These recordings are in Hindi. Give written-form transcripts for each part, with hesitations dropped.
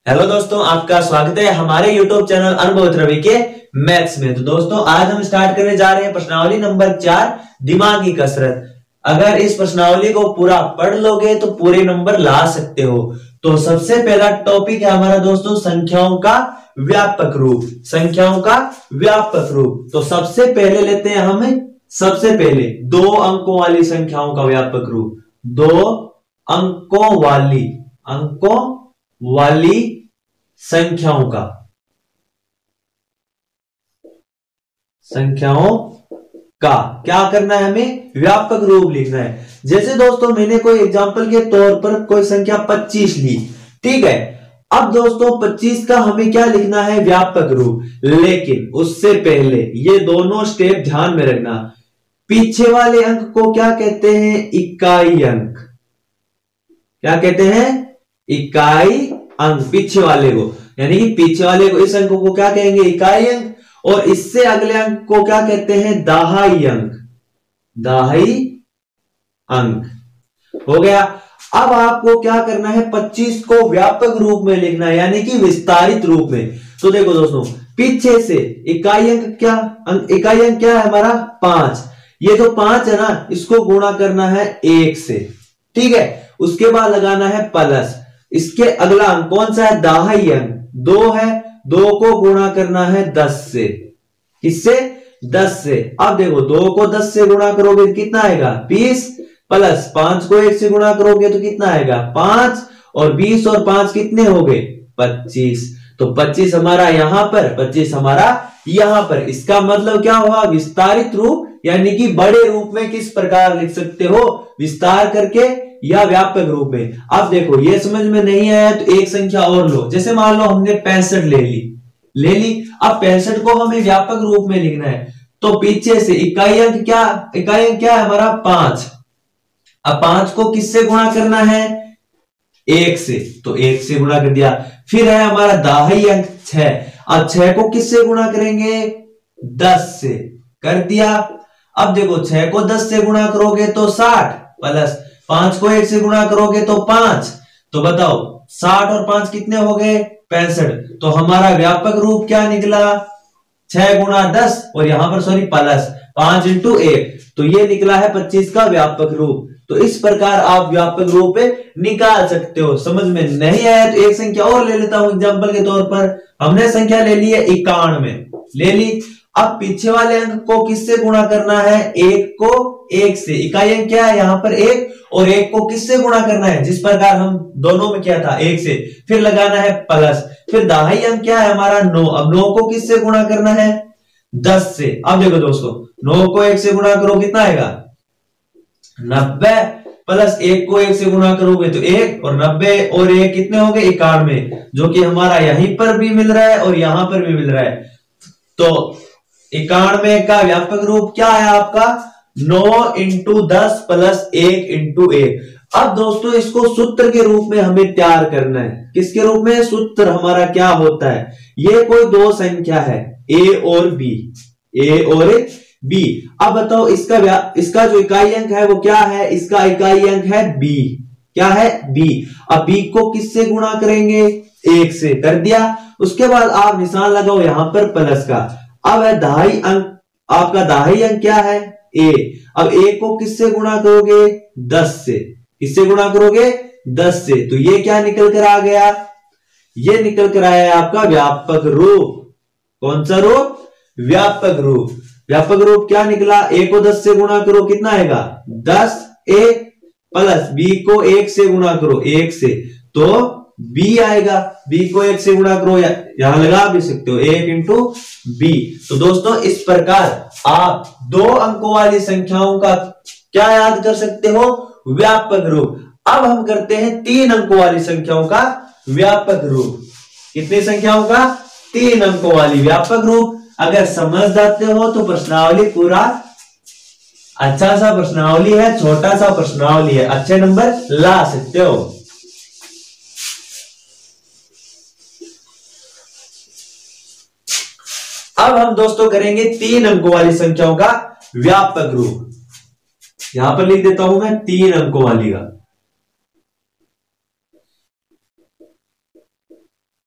हेलो दोस्तों, आपका स्वागत है हमारे YouTube चैनल अनुभव रवि के मैथ्स में। तो दोस्तों, आज हम स्टार्ट करने जा रहे हैं प्रश्नावली नंबर 4, दिमागी कसरत। अगर इस प्रश्नावली को पूरा पढ़ लोगे तो पूरे नंबर ला सकते हो। तो सबसे पहला टॉपिक है हमारा दोस्तों संख्याओं का व्यापक रूप। संख्याओं का व्यापक रूप। तो सबसे पहले लेते हैं हम सबसे पहले 2 अंकों वाली संख्याओं का व्यापक रूप। 2 अंकों वाली संख्याओं का क्या करना है, हमें व्यापक रूप लिखना है। जैसे दोस्तों मैंने कोई एग्जांपल के तौर पर कोई संख्या 25 ली, ठीक है। अब दोस्तों 25 का हमें क्या लिखना है, व्यापक रूप। लेकिन उससे पहले ये दोनों स्टेप ध्यान में रखना। पीछे वाले अंक को क्या कहते हैं, इकाई अंक। क्या कहते हैं, इकाई अंक। पीछे वाले को, यानी कि पीछे वाले को, इस अंक को क्या कहेंगे, इकाई अंक। और इससे अगले अंक को क्या कहते हैं, दहाई अंक। दहाई अंक हो गया। अब आपको क्या करना है, 25 को व्यापक रूप में लिखना है, यानी कि विस्तारित रूप में। तो देखो दोस्तों, पीछे से इकाई अंक इकाई अंक क्या है हमारा, 5। ये जो 5 है ना, इसको गुणा करना है 1 से, ठीक है। उसके बाद लगाना है प्लस। इसके अगला अंक कौन सा है, दहाई अंक 2 है। 2 को गुणा करना है 10 से। किससे, 10 से। अब देखो 2 को 10 से गुणा करोगे तो कितना आएगा, 20। प्लस 5 को 1 से गुणा करोगे तो कितना आएगा, 5। और 20 और 5 कितने हो गए, 25। तो 25 हमारा यहां पर, 25 हमारा यहां पर। इसका मतलब क्या हुआ, विस्तारित रूप, यानी कि बड़े रूप में किस प्रकार लिख सकते हो, विस्तार करके या व्यापक रूप में। अब देखो ये समझ में नहीं आया तो एक संख्या और लो। जैसे मान लो हमने 65 ले ली। अब 65 को हमें व्यापक रूप में लिखना है। तो पीछे से इकाई अंक क्या है हमारा, 5। अब 5 को किससे गुणा करना है, 1 से। तो 1 से गुणा कर दिया। फिर है हमारा दहाई अंक 6। अब 6 को किससे गुणा करेंगे, 10 से कर दिया। अब देखो 6 को 10 से गुणा करोगे तो 60। प्लस 5 को 1 से गुणा करोगे तो 5। तो बताओ 60 और 5 कितने हो गए, 65। तो हमारा व्यापक रूप क्या निकला, 6 गुणा 10 और यहां पर सॉरी प्लस 5 इंटू 1। तो ये निकला है 25 का व्यापक रूप। तो इस प्रकार आप व्यापक रूप निकाल सकते हो। समझ में नहीं आया तो एक संख्या और ले लेता हूं एग्जांपल के तौर पर। हमने संख्या ले ली है 91, ले ली। अब पीछे वाले अंक को किससे गुणा करना है, 1 को 1 से। इकाई अंक क्या है यहां पर 1, और 1 को किससे गुणा करना है, जिस प्रकार हम दोनों में किया था, 1 से। फिर लगाना है प्लस। फिर दहाई अंक क्या है हमारा, 9। अब 9 को किससे गुणा करना है, 10 से। अब देखो दोस्तों 9 को 1 से गुणा करो कितना आएगा, 90। प्लस 1 को 1 से गुणा करोगे तो 1, और 90 और 1 कितने हो गए, 91, जो कि हमारा यहीं पर भी मिल रहा है और यहां पर भी मिल रहा है। तो 91 का व्यापक रूप क्या है आपका, 9 इंटू 10 प्लस 1 इंटू 1। अब दोस्तों इसको सूत्र के रूप में हमें तैयार करना है। किसके रूप में, सूत्र हमारा क्या होता है, ये कोई 2 संख्या है, ए और बी। अब बताओ इसका जो इकाई अंक है वो क्या है, इसका इकाई अंक है बी। क्या है, बी। अब बी को किससे गुणा करेंगे, 1 से कर दिया। उसके बाद आप निशान लगाओ यहां पर प्लस का। अब है दहाई अंक, आपका दहाई अंक क्या है, ए। अब ए को किससे गुणा करोगे, 10 से। किससे गुणा करोगे, 10 से। तो ये क्या निकल कर आ गया, ये निकल कर आया है आपका व्यापक रूप। कौन सा रूप, व्यापक रूप। व्यापक रूप क्या निकला, ए को 10 से गुणा करो कितना आएगा, 10 ए। प्लस बी को 1 से गुणा करो, 1 से, तो बी आएगा। बी को 1 से गुणा करो, यहां लगा भी सकते हो, 1 इंटू बी। तो दोस्तों इस प्रकार आप 2 अंकों वाली संख्याओं का क्या याद कर सकते हो, व्यापक रूप। अब हम करते हैं 3 अंकों वाली संख्याओं का व्यापक रूप। कितनी संख्याओं का, 3 अंकों वाली व्यापक रूप। अगर समझ जाते हो तो प्रश्नावली पूरा अच्छा सा प्रश्नावली है, छोटा सा प्रश्नावली है, अच्छे नंबर ला सकते हो। अब हम दोस्तों करेंगे 3 अंकों वाली संख्याओं का व्यापक रूप। यहां पर लिख देता हूं मैं 3 अंकों वाली का।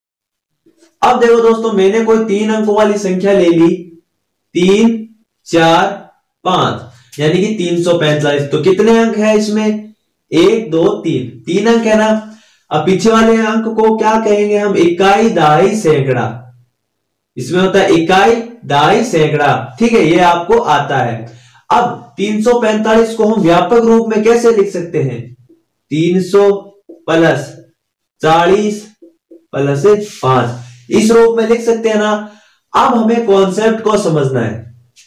अब देखो दोस्तों, मैंने कोई 3 अंकों वाली संख्या ले ली, 3 4 5, यानी कि 345। तो कितने अंक है इसमें? 1 2 3, 3 अंक है ना। अब पीछे वाले अंक को क्या कहेंगे हम? इकाई, दहाई, सैकड़ा। इसमें होता है इकाई, दहाई, सैकड़ा। ठीक है, ये आपको आता है। अब 345 को हम व्यापक रूप में कैसे लिख सकते हैं? 300 प्लस 40 प्लस 5, इस रूप में लिख सकते हैं ना। अब हमें कॉन्सेप्ट को समझना है।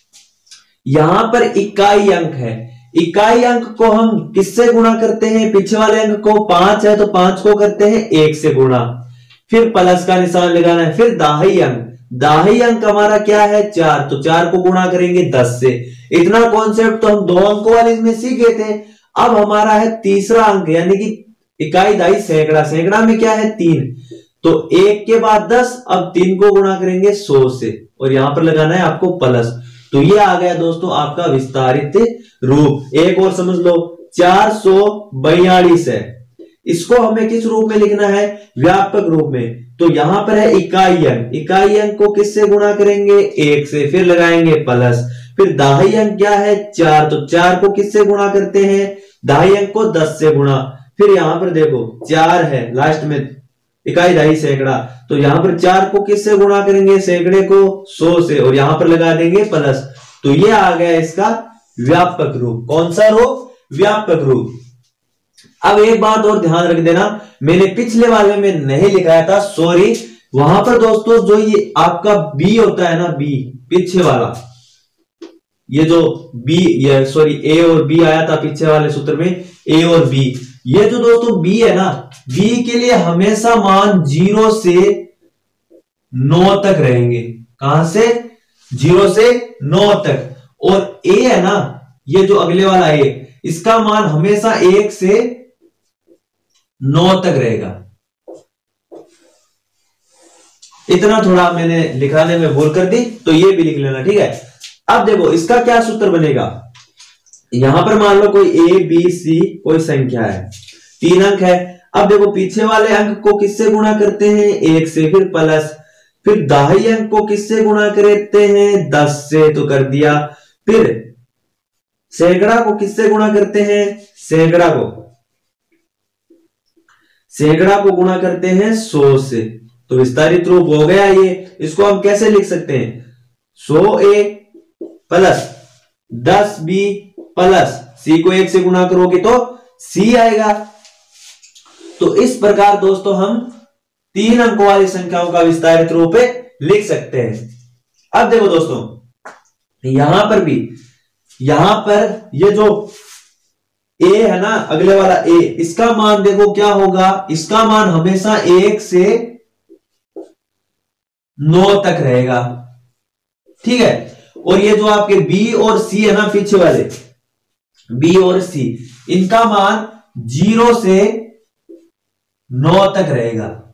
यहां पर इकाई अंक है, इकाई अंक को हम किससे गुणा करते हैं? पीछे वाले अंक को 5 है तो 5 को करते हैं 1 से गुणा, फिर प्लस का निशान लगाना है। फिर दहाई अंक, दहाई अंक हमारा क्या है? 4, तो 4 को गुणा करेंगे 10 से। इतना कॉन्सेप्ट तो हम 2 अंकों वाले में सीख गए थे। अब हमारा है तीसरा अंक, यानी कि इकाई, दहाई, सैकड़ा। सैकड़ा में क्या है? 3, तो 1 के बाद 10, अब 3 को गुणा करेंगे 100 से, और यहां पर लगाना है आपको प्लस। तो ये आ गया दोस्तों आपका विस्तारित रूप। एक और समझ लो, 442 है। इसको हमें किस रूप में लिखना है? व्यापक रूप में। तो यहां पर है इकाई अंक, इकाई अंक को किससे गुणा करेंगे? 1 से, फिर लगाएंगे प्लस। फिर दहाई अंक क्या है? 4, तो 4 को किससे गुणा करते हैं? दहाई अंक को 10 से गुणा। फिर यहां पर देखो 4 है लास्ट में, इकाई, दहाई, सैकड़ा। तो यहां पर 4 को किससे गुणा करेंगे? सैकड़े को 100 से, और यहां पर लगा देंगे प्लस। तो ये आ गया इसका व्यापक रूप। कौन सा रूप? व्यापक रूप। अब एक बात और ध्यान रख देना, मैंने पिछले वाले में नहीं लिखाया था, सॉरी। वहां पर दोस्तों जो ये आपका बी होता है ना, बी पीछे वाला, ये जो बी, ये सॉरी ए और बी आया था पीछे वाले सूत्र में, ए और बी। ये जो दोस्तों बी है ना, बी के लिए हमेशा मान 0 से 9 तक रहेंगे। कहां से? 0 से 9 तक। और ए है ना, ये जो अगले वाला ए, इसका मान हमेशा 1 से 9 तक रहेगा। इतना थोड़ा मैंने लिखाने में भूल कर दी, तो ये भी लिख लेना, ठीक है। अब देखो इसका क्या सूत्र बनेगा। यहां पर मान लो कोई ए बी सी कोई संख्या है, 3 अंक है। अब देखो पीछे वाले अंक को किससे गुणा करते हैं? 1 से, फिर प्लस। फिर दहाई अंक को किससे गुणा करते हैं? 10 से, तो कर दिया। फिर सैकड़ा को किससे गुणा करते हैं? सैकड़ा को गुणा करते हैं 100 से। तो विस्तारित रूप हो गया ये। इसको हम कैसे लिख सकते हैं? 100a plus 10b plus c को 1 से गुणा करोगे तो c आएगा। तो इस प्रकार दोस्तों हम 3 अंकों वाली संख्याओं का विस्तारित रूप लिख सकते हैं। अब देखो दोस्तों यहां पर भी, यहां पर ये जो a है ना, अगले वाला a, इसका मान देखो क्या होगा? इसका मान हमेशा 1 से 9 तक रहेगा, ठीक है। और ये जो आपके b और c है ना, पीछे वाले b और c, इनका मान 0 से 9 तक रहेगा।